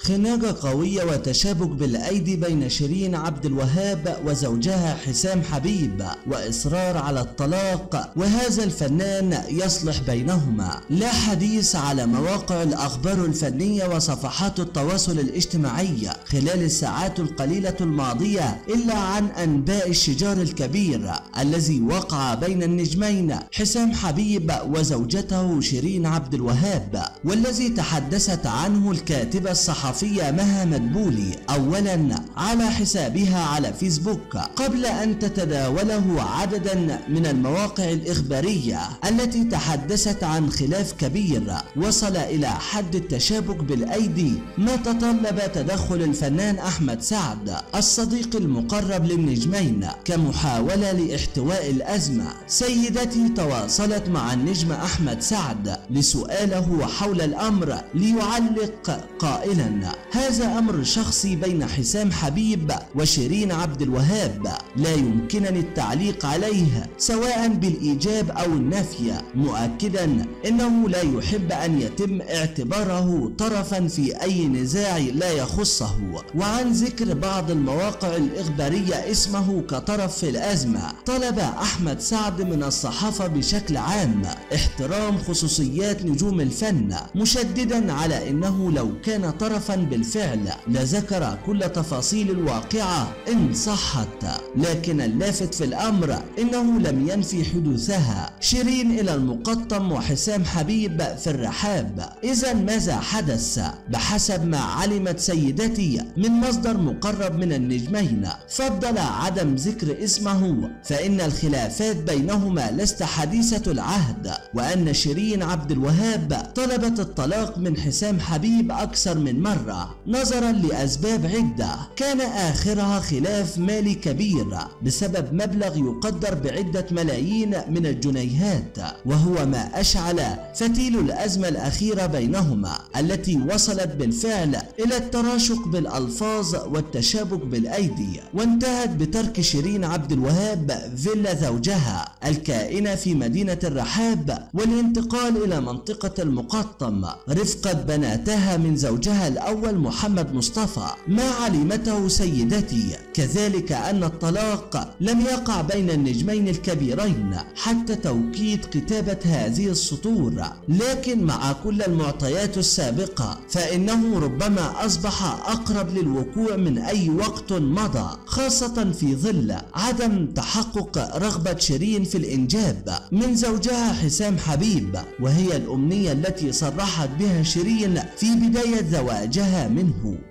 خناقة قوية وتشابك بالأيدي بين شيرين عبد الوهاب وزوجها حسام حبيب، وإصرار على الطلاق، وهذا الفنان يصلح بينهما. لا حديث على مواقع الأخبار الفنية وصفحات التواصل الاجتماعي خلال الساعات القليلة الماضية إلا عن أنباء الشجار الكبير الذي وقع بين النجمين حسام حبيب وزوجته شيرين عبد الوهاب، والذي تحدثت عنه الكاتبة الصحفية مها مدبولي أولا على حسابها على فيسبوك قبل أن تتداوله عددا من المواقع الإخبارية التي تحدثت عن خلاف كبير وصل إلى حد التشابك بالأيدي، ما تطلب تدخل الفنان أحمد سعد الصديق المقرب للنجمين كمحاولة لاحتواء الأزمة. سيدتي تواصلت مع النجم أحمد سعد لسؤاله حول الأمر ليعلق قائلا: هذا أمر شخصي بين حسام حبيب وشيرين عبد الوهاب، لا يمكنني التعليق عليه سواء بالإيجاب أو النفي، مؤكدا أنه لا يحب أن يتم اعتباره طرفا في أي نزاع لا يخصه. وعن ذكر بعض المواقع الإخبارية اسمه كطرف في الأزمة، طلب أحمد سعد من الصحافة بشكل عام احترام خصوصيات نجوم الفن، مشددا على أنه لو كان طرفا بالفعل لذكر كل تفاصيل الواقعة إن صحت، لكن اللافت في الأمر أنه لم ينفي حدوثها. شيرين إلى المقطم وحسام حبيب في الرحاب. إذا ماذا حدث؟ بحسب ما علمت سيدتي من مصدر مقرب من النجمين فضل عدم ذكر اسمه، فإن الخلافات بينهما لست حديثة العهد، وأن شيرين عبد الوهاب طلبت الطلاق من حسام حبيب أكثر من مرة نظرا لأسباب عدة، كان آخرها خلاف مالي كبير بسبب مبلغ يقدر بعدة ملايين من الجنيهات، وهو ما أشعل فتيل الأزمة الأخيرة بينهما التي وصلت بالفعل إلى التراشق بالألفاظ والتشابك بالأيدي، وانتهت بترك شيرين عبد الوهاب فيلا زوجها الكائنة في مدينة الرحاب والانتقال إلى منطقة المقطم رفقة بناتها من زوجها الأول محمد مصطفى، ما علمته سيدتي كذلك أن الطلاق لم يقع بين النجمين الكبيرين حتى توقيت كتابة هذه السطور، لكن مع كل المعطيات السابقة فإنه ربما أصبح أقرب للوقوع من أي وقت مضى، خاصة في ظل عدم تحقق رغبة شيرين في الإنجاب من زوجها حسام حبيب، وهي الأمنية التي صرحت بها شيرين في بداية زواجها منه.